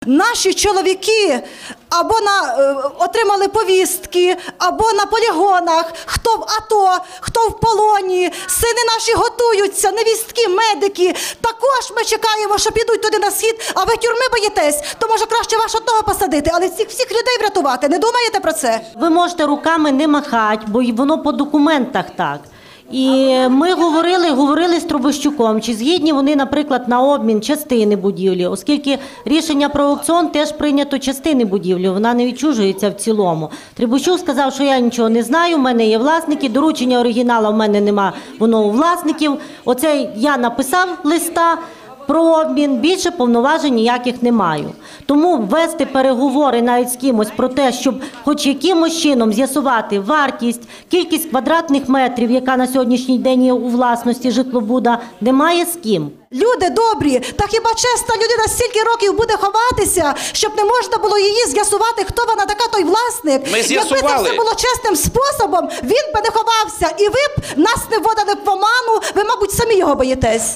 наші чоловіки або отримали повістки, або на полігонах, хто в АТО, хто в полоні, сини наші готуються, невістки, медики. Також ми чекаємо, що підуть туди на схід, а ви тюрми боїтесь, то може краще вас одного посадити, але всіх людей врятувати. Не думаєте про це? Ви можете руками не махати, бо воно по документах так. І ми говорили з Трубощуком, чи згідні вони, наприклад, на обмін частини будівлі, оскільки рішення про аукціон теж прийнято частини будівлі, вона не відчужується в цілому. Трубощук сказав, що я нічого не знаю, в мене є власники, доручення оригіналу в мене нема, воно у власників. Оце я написав листа про обмін, більше повноважень ніяких не маю. Тому вести переговори навіть з кимось про те, щоб хоч якимось чином з'ясувати вартість, кількість квадратних метрів, яка на сьогоднішній день є у власності житлобуда, немає з ким. Люди добрі, та хіба чесна людина стільки років буде ховатися, щоб не можна було її з'ясувати, хто вона така, той власник? Ми з'ясували. Якби це все було чесним способом, він би не ховався, і ви б нас не вводили в оману, ви, мабуть, самі його боїтесь.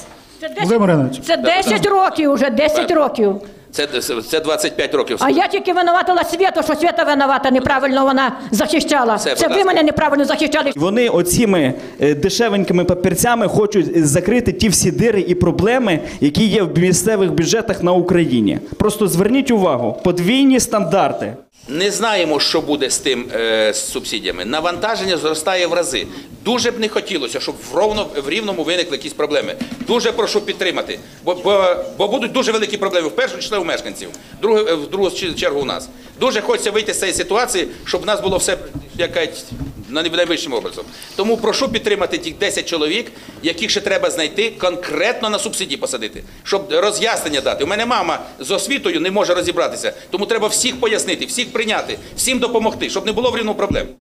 Це 10 років вже, 10 років. Це 25 років. А я тільки винуватила Світу, що Світа винувата, неправильно вона захищала. Це ви мене неправильно захищали. Вони оціми дешевенькими папірцями хочуть закрити ті всі дири і проблеми, які є в місцевих бюджетах на Україні. Просто зверніть увагу, подвійні стандарти. Не знаємо, що буде з тим з субсидіями. Навантаження зростає в рази. Дуже б не хотілося, щоб в Рівному виникли якісь проблеми. Дуже прошу підтримати, бо будуть дуже великі проблеми. В першу чергу у мешканців, в другу чергу у нас. Дуже хочеться вийти з цієї ситуації, щоб у нас було все якась найвищим образом. Тому прошу підтримати тих 10 чоловік, яких ще треба знайти, конкретно на субсидії посадити, щоб роз'яснення дати. У мене мама з освітою не може розібратися, тому треба всіх пояснити, всіх прийняти, всім допомогти, щоб не було в Рівному проблем.